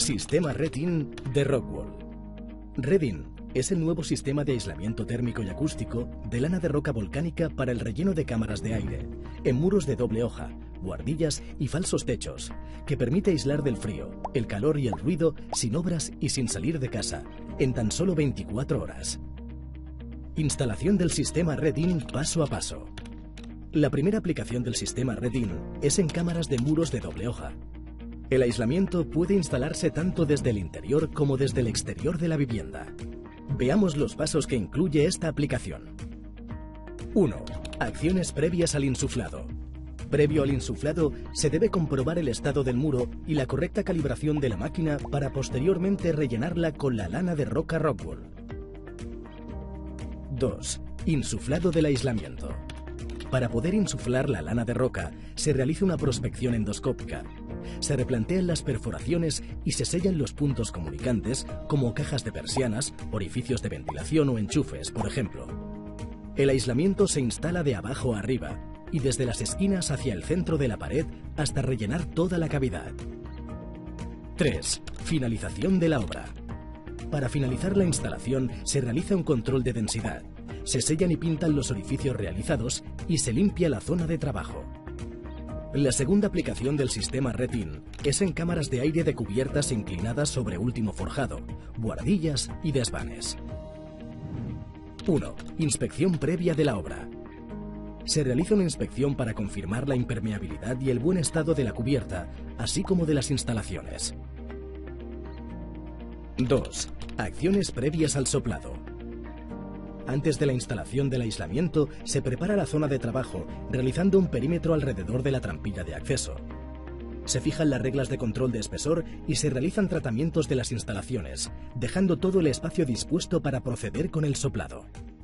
Sistema Red-In de Rockwool. Red-In es el nuevo sistema de aislamiento térmico y acústico de lana de roca volcánica para el relleno de cámaras de aire, en muros de doble hoja, buhardillas y falsos techos, que permite aislar del frío, el calor y el ruido sin obras y sin salir de casa, en tan solo 24 horas. Instalación del sistema Red-In paso a paso. La primera aplicación del sistema Red-In es en cámaras de muros de doble hoja. El aislamiento puede instalarse tanto desde el interior como desde el exterior de la vivienda. Veamos los pasos que incluye esta aplicación. 1. Acciones previas al insuflado. Previo al insuflado, se debe comprobar el estado del muro y la correcta calibración de la máquina para posteriormente rellenarla con la lana de roca Rockwool. 2. Insuflado del aislamiento. Para poder insuflar la lana de roca, se realiza una prospección endoscópica. Se replantean las perforaciones y se sellan los puntos comunicantes, como cajas de persianas, orificios de ventilación o enchufes, por ejemplo. El aislamiento se instala de abajo a arriba y desde las esquinas hacia el centro de la pared hasta rellenar toda la cavidad. 3. Finalización de la obra. Para finalizar la instalación se realiza un control de densidad. Se sellan y pintan los orificios realizados y se limpia la zona de trabajo. La segunda aplicación del sistema Red-In es en cámaras de aire de cubiertas inclinadas sobre último forjado, buhardillas y desvanes. 1. Inspección previa de la obra. Se realiza una inspección para confirmar la impermeabilidad y el buen estado de la cubierta, así como de las instalaciones. 2. Acciones previas al soplado. Antes de la instalación del aislamiento, se prepara la zona de trabajo, realizando un perímetro alrededor de la trampilla de acceso. Se fijan las reglas de control de espesor y se realizan tratamientos de las instalaciones, dejando todo el espacio dispuesto para proceder con el soplado.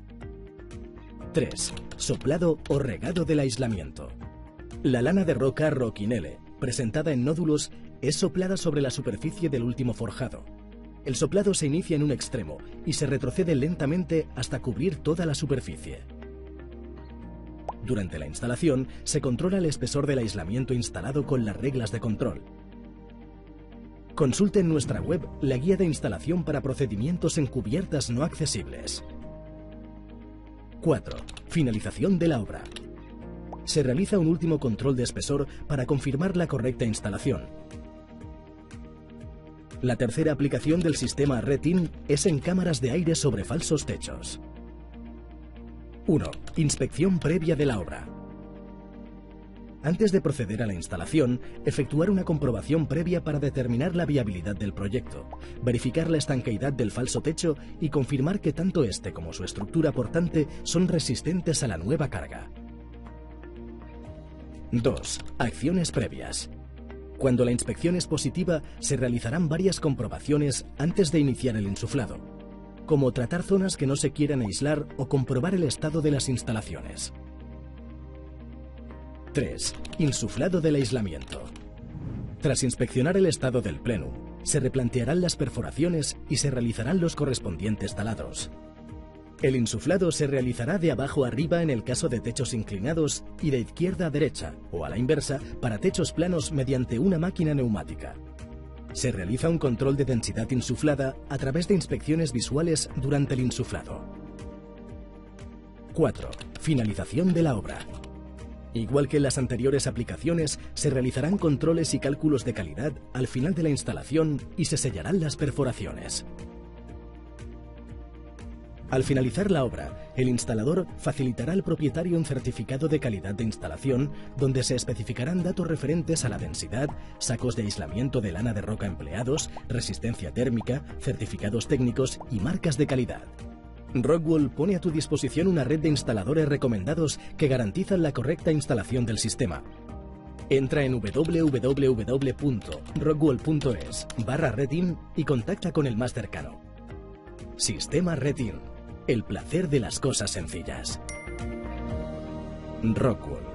3. Soplado o regado del aislamiento. La lana de roca Rockinelle, presentada en nódulos, es soplada sobre la superficie del último forjado. El soplado se inicia en un extremo y se retrocede lentamente hasta cubrir toda la superficie. Durante la instalación, se controla el espesor del aislamiento instalado con las reglas de control. Consulte en nuestra web la guía de instalación para procedimientos en cubiertas no accesibles. 4. Finalización de la obra. Se realiza un último control de espesor para confirmar la correcta instalación. La tercera aplicación del sistema Red-In es en cámaras de aire sobre falsos techos. 1. Inspección previa de la obra. Antes de proceder a la instalación, efectuar una comprobación previa para determinar la viabilidad del proyecto, verificar la estanqueidad del falso techo y confirmar que tanto este como su estructura portante son resistentes a la nueva carga. 2. Acciones previas. Cuando la inspección es positiva, se realizarán varias comprobaciones antes de iniciar el insuflado, como tratar zonas que no se quieran aislar o comprobar el estado de las instalaciones. 3. Insuflado del aislamiento. Tras inspeccionar el estado del plenum, se replantearán las perforaciones y se realizarán los correspondientes taladros. El insuflado se realizará de abajo a arriba en el caso de techos inclinados y de izquierda a derecha, o a la inversa, para techos planos mediante una máquina neumática. Se realiza un control de densidad insuflada a través de inspecciones visuales durante el insuflado. 4. Finalización de la obra. Igual que en las anteriores aplicaciones, se realizarán controles y cálculos de calidad al final de la instalación y se sellarán las perforaciones. Al finalizar la obra, el instalador facilitará al propietario un certificado de calidad de instalación donde se especificarán datos referentes a la densidad, sacos de aislamiento de lana de roca empleados, resistencia térmica, certificados técnicos y marcas de calidad. Rockwool pone a tu disposición una red de instaladores recomendados que garantizan la correcta instalación del sistema. Entra en www.rockwool.es/Red-In y contacta con el más cercano. Sistema Red-In. El placer de las cosas sencillas. Rockwool.